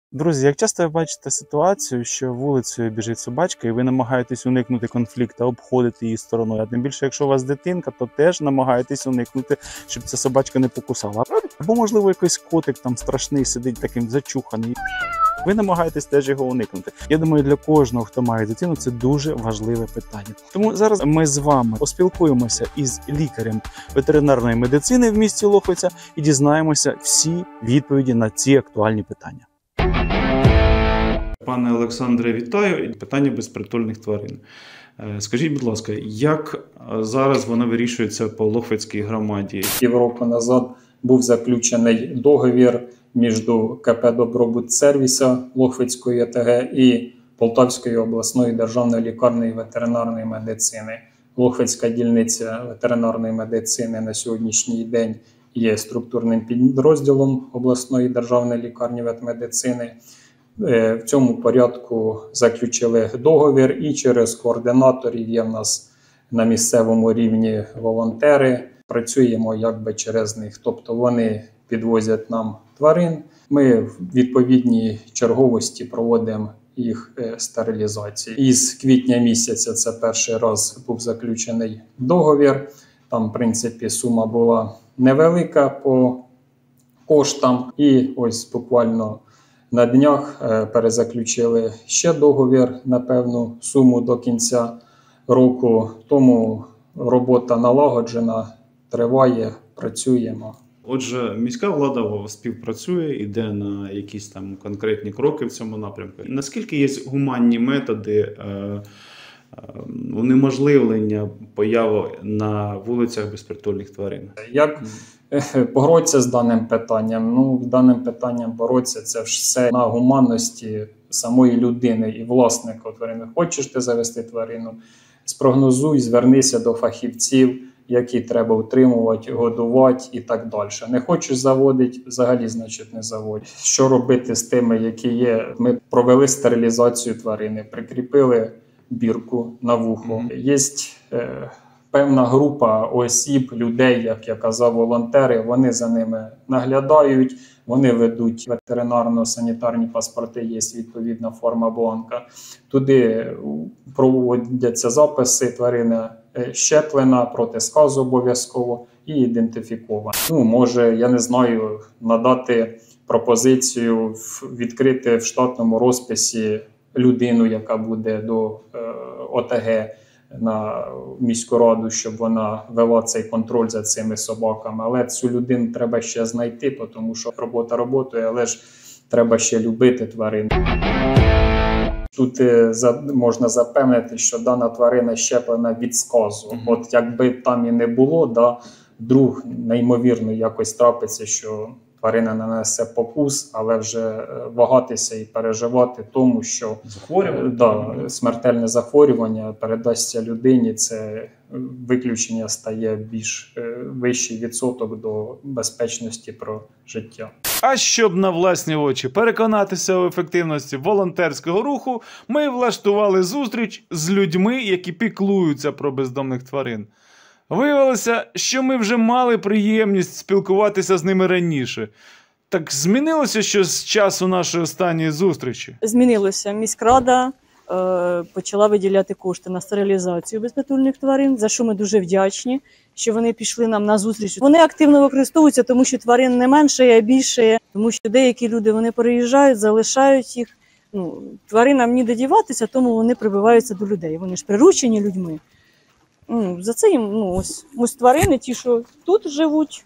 Друзі, як часто ви бачите ситуацію, що вулицею біжить собачка, і ви намагаєтесь уникнути конфлікту, обходити її стороною. А тим більше, якщо у вас дитинка, то теж намагаєтесь уникнути, щоб ця собачка не покусала. Або, можливо, якийсь котик там страшний сидить таким зачуханий. Ви намагаєтесь теж його уникнути. Я думаю, для кожного, хто має дитину, це дуже важливе питання. Тому зараз ми з вами поспілкуємося із лікарем ветеринарної медицини в місті Лохвиця і дізнаємося всі відповіді на ці актуальні питання. Пане Олександре, вітаю. Питання безпритульних тварин. Скажіть, будь ласка, як зараз воно вирішується по Лохвицькій громаді? Півроку назад був заключений договір між КП «Добробудсервіса» Лохвицької ОТГ і Полтавської обласної державної лікарні ветеринарної медицини. Лохвицька дільниця ветеринарної медицини на сьогоднішній день є структурним підрозділом обласної державної лікарні ветмедицини. В цьому порядку заключили договір, і через координаторів є в нас на місцевому рівні волонтери. Працюємо якби через них, тобто вони підвозять нам тварин, ми в відповідній черговості проводимо їх стерилізацію. Із квітня місяця це перший раз був заключений договір. Там, в принципі, сума була невелика по коштам. І ось буквально на днях перезаключили ще договір на певну суму до кінця року. Тому робота налагоджена, триває, працюємо. Отже, міська влада співпрацює, йде на якісь там конкретні кроки в цьому напрямку. Наскільки є гуманні методи унеможливлення появи на вулицях безпритульних тварин? Як боротися з даним питанням? Ну, з даним питанням боротися – це все на гуманності самої людини і власника тварини. Хочеш ти завести тварину? Спрогнозуй, звернися до фахівців, які треба утримувати, годувати і так далі. Не хочеш заводити, взагалі, значить, не заводь. Що робити з тими, які є? Ми провели стерилізацію тварини, прикріпили бірку на вухо. Є певна група осіб, людей, як я казав, волонтери, вони за ними наглядають, вони ведуть ветеринарно-санітарні паспорти, є відповідна форма бланка. Туди проводяться записи, тварина щеплена, проти сказу обов'язково і ідентифікована. Ну, може, я не знаю, надати пропозицію відкрити в штатному розписі людину, яка буде до ОТГ на міську раду, щоб вона вела цей контроль за цими собаками. Але цю людину треба ще знайти, тому що робота роботою, але ж треба ще любити тварин. Тут можна запевнити, що дана тварина щеплена від сказу. От якби там і не було, вдруг неймовірно якось трапиться, що тварина нанесе покус, але вже вагатися і переживати тому, що смертельне захворювання передасться людині, це виключення стає більш вищий відсоток до безпечності про життя. А щоб на власні очі переконатися у ефективності волонтерського руху, ми влаштували зустріч з людьми, які піклуються про бездомних тварин. Виявилося, що ми вже мали приємність спілкуватися з ними раніше. Так змінилося щось з часу нашої останньої зустрічі? Змінилося. Міськрада почала виділяти кошти на стерилізацію безпритульних тварин, за що ми дуже вдячні, що вони пішли нам на зустріч. Вони активно використовуються, тому що тварин не менше, а більше, тому що деякі люди вони переїжджають, залишають їх. Тваринам ніде діватися, тому вони прибиваються до людей. Вони ж приручені людьми. За це їм ось тварини, ті, що тут живуть.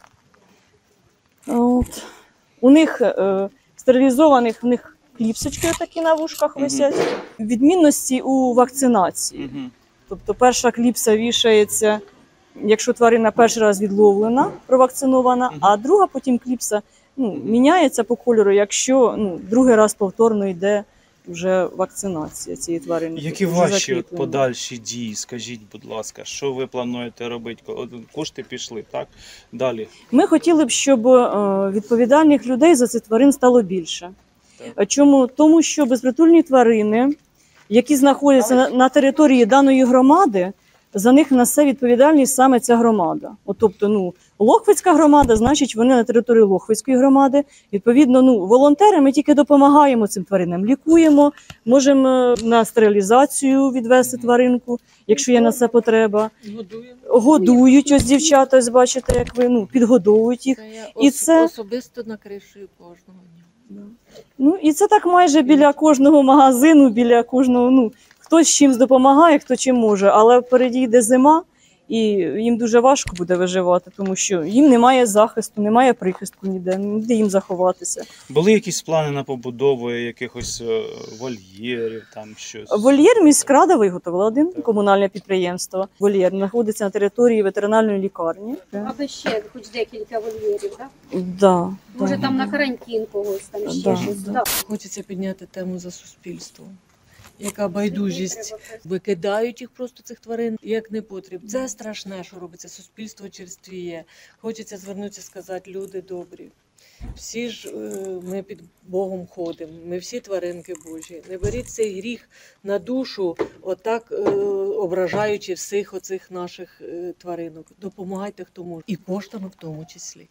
От. У них стерилізованих, в них кліпсочки такі на вушках висять. Відмінності у вакцинації. Тобто перша кліпса вішається, якщо тварина перший раз відловлена, провакцинована, а друга потім кліпса міняється по кольору, якщо другий раз повторно йде вже вакцинація цієї тварини. Які ваші подальші дії, скажіть, будь ласка, що ви плануєте робити? Кошти пішли, так? Далі. Ми хотіли б, щоб відповідальних людей за ці тварин стало більше. Так. Чому? Тому що безпритульні тварини, які знаходяться на території даної громади, за них несе відповідальність саме ця громада. Тобто, Лохвицька громада, значить, вони на території Лохвицької громади. Відповідно, волонтери, ми тільки допомагаємо цим тваринам, лікуємо, можемо на стерилізацію відвести тваринку, якщо є на це потреба. Годують, ось дівчата, ось бачите, як ви, підгодовують їх. І це особисто накришую кожного дня. І це так майже біля кожного магазину, біля кожного, хтось чимось допомагає, хто чим може, але впереді йде зима, і їм дуже важко буде виживати, тому що їм немає захисту, немає прихистку ніде їм заховатися. Були якісь плани на побудову якихось вольєрів, там щось? Вольєр міськрада виготовила, один комунальне підприємство. Вольєр знаходиться на території ветеринарної лікарні. Аби ще хоч декілька вольєрів, так? Да, Може там на карантин когось, там ще щось. Да. Хочеться підняти тему за суспільство. Яка байдужість. Викидають їх просто, цих тварин, як не потрібно. Це страшне, що робиться. Суспільство черствіє. Хочеться звернутися, сказати, люди добрі. Всі ж ми під Богом ходимо, ми всі тваринки Божі. Не беріть цей гріх на душу, отак ображаючи всіх оцих наших тваринок. Допомагайте, хто може. І коштами в тому числі.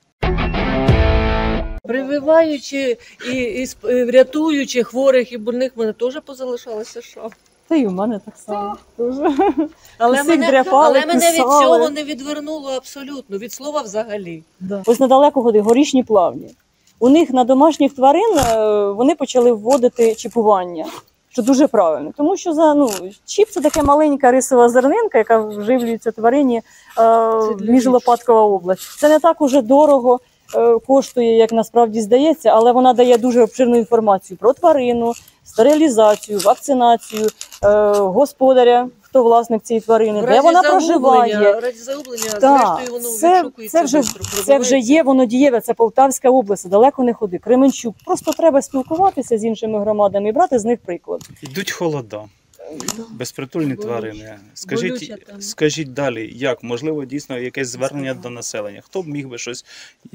Прививаючи і рятуючи хворих і больних, в мене теж позалишалося шаф. Та й у мене так само. Але Усіх мене дряпали, від кусали. цього не відвернуло абсолютно, від слова взагалі. Да. Ось недалеко ходить горішні плавні. У них на домашніх тварин вони почали вводити чіпування, що дуже правильно. Тому що чіп – це така маленька рисова зернинка, яка вживлюється тварині міжлопаткова область. Це не так уже дорого коштує, як насправді здається, але вона дає дуже обширну інформацію про тварину, стерилізацію, вакцинацію, господаря, хто власник цієї тварини, де вона проживає. Раді загублення, зрештою, воно відшукується швидко. Це вже є, воно дієве, це Полтавська область, далеко не ходи, Кременчук. Просто треба спілкуватися з іншими громадами і брати з них приклад. Йдуть холода. Безпритульні тварини. Скажіть далі, як? Можливо, дійсно якесь звернення до населення? Хто б міг би щось,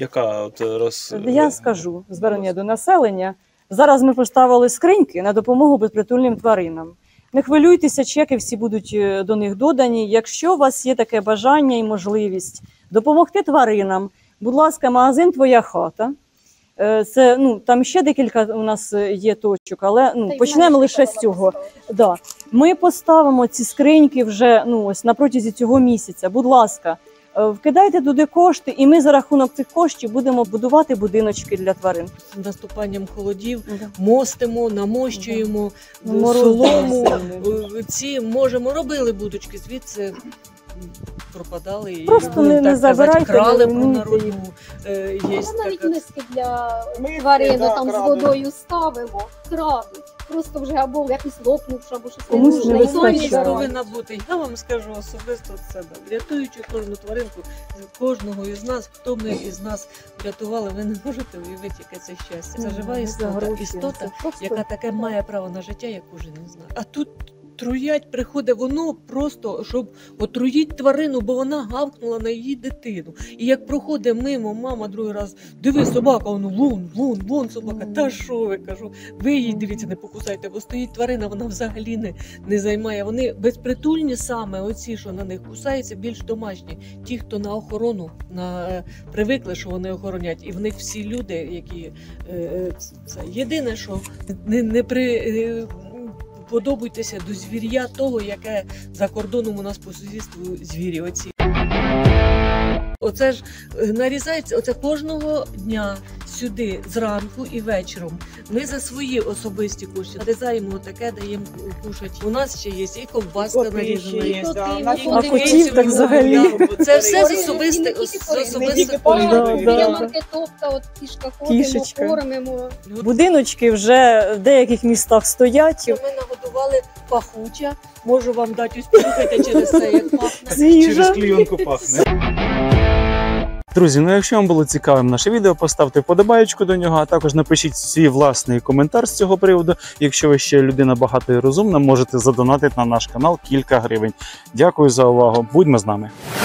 Я скажу, звернення до населення. Зараз ми поставили скриньки на допомогу безпритульним тваринам. Не хвилюйтеся, чеки всі будуть до них додані. Якщо у вас є таке бажання і можливість допомогти тваринам, будь ласка, магазин «Твоя хата». Це, там ще декілька у нас є точок, але почнемо лише з цього. Да. Ми поставимо ці скриньки вже ось на протязі цього місяця. Будь ласка, вкидайте туди кошти, і ми за рахунок цих коштів будемо будувати будиночки для тварин. З наступанням холодів мостимо, намощуємо солому. Робили будочки, звідси пропадали. Просто не забирайте. Крали народну. Навіть миски для тварин там з водою ставимо, крадуть. Просто вже або якось лопнувши, або щось Комусь не ненужне. вистачає. Повинна бути. Я вам скажу особисто від себе. Рятуючи кожну тваринку, кожного із нас, хто ми із нас врятували, ви не можете уявити, яке це щастя. Це жива істота, яка таке має право на життя, як кожен із нас. А тут труять приходить воно просто, щоб отруїть тварину, бо вона гавкнула на її дитину. І як проходить мимо, мама другий раз, диви, собака, вон собака, та що ви, кажу, ви її, дивіться, не покусайте, бо стоїть тварина, вона взагалі не займає. Вони безпритульні саме, оці, що на них кусаються, більш домашні. Ті, хто на охорону, привикли, що вони охоронять, і в них всі люди, які, це єдине, що подобайтеся до звір'я того, яке за кордоном у нас по сусідству звірі оці. Оце ж нарізається кожного дня сюди, зранку і вечором. Ми за свої особисті кошти нарізаємо таке, даємо кушати. У нас ще є і ковбаска нарізана є. А котів так взагалі. Це все з особисте. Біля маркетовка, от кішка ходимо, кормимо. Будиночки вже в деяких містах стоять. Ми нагодували пахуча. Можу вам дати, ось послухайте через це, як пахне. Через клійонку пахне. Друзі, якщо вам було цікавим наше відео, поставте вподобаєчку до нього, а також напишіть свій власний коментар з цього приводу. Якщо ви ще людина багата і розумна, можете задонатити на наш канал кілька гривень. Дякую за увагу. Будьмо з нами.